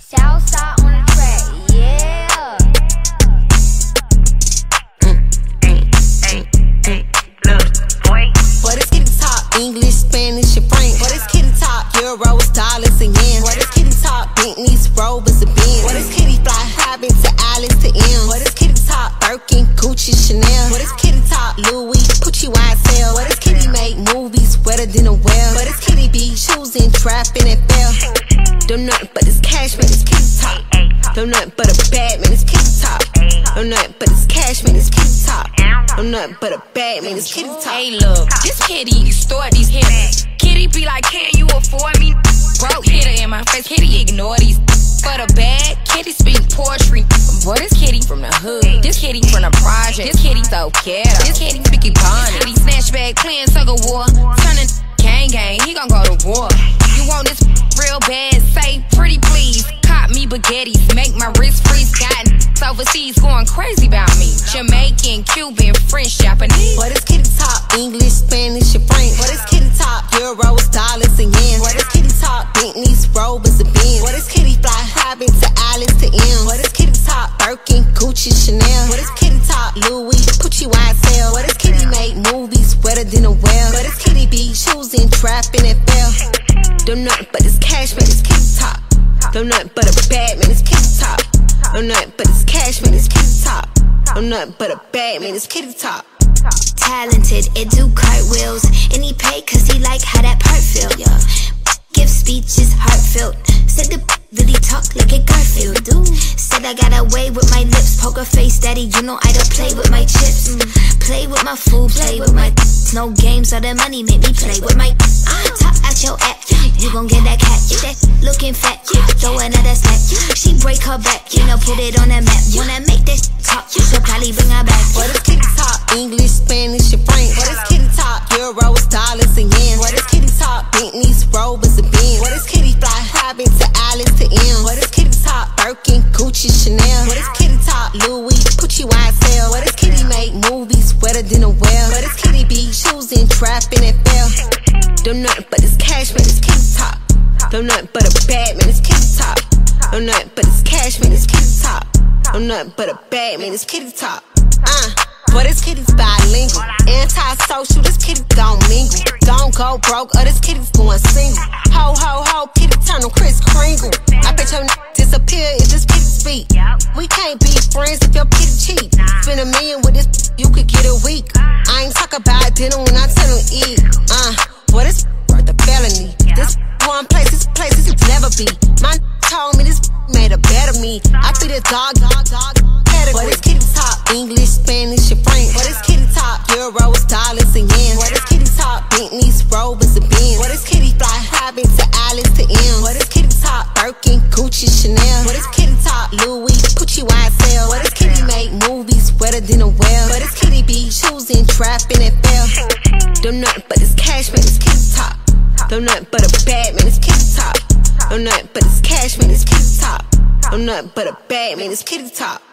Southside on the track, yeah. Look, boy. What is kitty talk? English, Spanish, and French. What is kitty talk? Euros, dollars, and yen. What is kitty talk? Bentleys, Rovers, and Benz. What is kitty fly? Hobbit to Alice to M. What is kitty talk? Birkin, Gucci, Chanel. What is kitty talk? Louis, Pucci, YSL. What is kitty make movies wetter than a well? What is kitty be choosing, trapping, and fell? Don't nothing but this cash, man, it's kitty talk. Don't nothing but a bad man, it's kitty talk. Don't nothing but this cash, man, it's kitty talk. Don't nothing but a bad man, it's kitty talk. Hey, look, this kitty extort these hitters. Kitty be like, can you afford me? Broke hitter in my face, kitty ignore these. For the bag, kitty speak poetry. Boy, this kitty from the hood. This kitty from the project. This kitty so ghetto. This kitty speaking pun. Kitty snatch bag, playing tug of war. Turning gang, he gon' go to war. You want this real bad? Say pretty please. Cop me baguettes, make my wrist freeze. Got overseas going crazy about me. Jamaican, Cuban, French, Japanese. What is kitty talk? English, Spanish, and French. What is kitty talk? Euros, dollars, and yen. What is kitty talk? Bentleys, Rovers, and Benz. What is kitty fly? Hobbit to Alice to M. What is kitty talk? Birkin, Gucci, Chanel. What is kitty talk? Louis, Pucci, YSL. What is kitty make movies wetter than a well? What is kitty be choosing, trapping, and fell? Don't nothing but this cash, man, it's kitty talk. Don't nothing but a bad man, it's kitty talk. Don't nothing but this cash, man, it's kitty talk. Don't nothing but a bad man, it's kitty talk. Talented, it do cartwheels. And he paid cause he like how that part feel, yeah. Give speeches heartfelt. Said the really talk like a Garfield. Said I got away with my lips. Poker face daddy, you know I don't play with my chips. Play with my food, play with my no games or the money make me play with my top out your app. You gon' get that cat, that looking fat. Throw another stack. She break her back, you know, put it on the map. When I make this talk, she'll probably bring her back. What is kitty talk? English, Spanish, and French. What is kitty talk? Euros, dollars, and yen. What is kitty talk? Bentleys, Rovers, and Benz. What is kitty fly? Hobbit to Alice to M. What is kitty talk? Birkin, Gucci, Chanel. What is kitty talk? Louis, Pucci, YSL. What is kitty make movies wetter than a well? What is kitty be choosing, trapping, and fell? Don't nothing but this cash, man, it's kitty talk. Don't nothing but a bad man, it's kitty talk. Don't nothing but this cash, man, it's kitty talk. Don't nothing but a bad man, it's kitty talk. But this kitty's bilingual, anti-social, this kitty gon' mingle. Don't go broke, or this kitty's going single. Ho, ho, ho, kitty turn on Kris Kringle. I bet your disappear if this kitty speak. We can't be friends if your kitty cheap. Spend $1 million with this, you could get a week. I ain't talk about dinner when I tell him eat. Boy, this worth a felony. This one place, this never be. My told me this made a better me. I be the dog category. What is kitty talk? English, Spanish, and French. What is kitty talk? Euros, dollars, and yen. What is kitty talk? Bentleys, Rovers, and Benz. What is kitty fly? Hobbit to Alice to M. What is kitty talk? Birkin, Gucci, Chanel. What is kitty talk? Louis, Pucci, YSL. What is kitty make movies wetter than a well? What is kitty be choosing, trapping, and fell? Don't nothing but this cash, man, it's kitty talk. Don't nothing but a bad man, it's kitty talk. Don't nothing but this cash, man, it's kitty talk. Don't nothing but a bad man, it's kitty talk.